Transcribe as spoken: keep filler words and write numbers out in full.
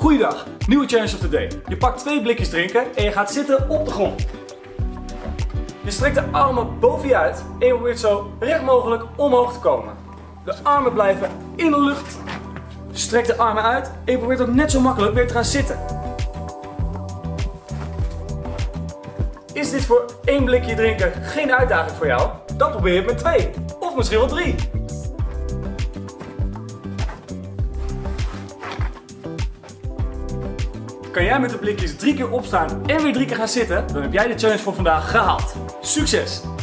Goeiedag, nieuwe challenge of the day. Je pakt twee blikjes drinken en je gaat zitten op de grond. Je strekt de armen boven je uit en je probeert zo recht mogelijk omhoog te komen. De armen blijven in de lucht. Strek de armen uit en je probeert ook net zo makkelijk weer te gaan zitten. Is dit voor één blikje drinken geen uitdaging voor jou? Dan probeer je het met twee. Of misschien wel drie. Kan jij met de blikjes drie keer opstaan en weer drie keer gaan zitten? Dan heb jij de challenge voor vandaag gehaald. Succes!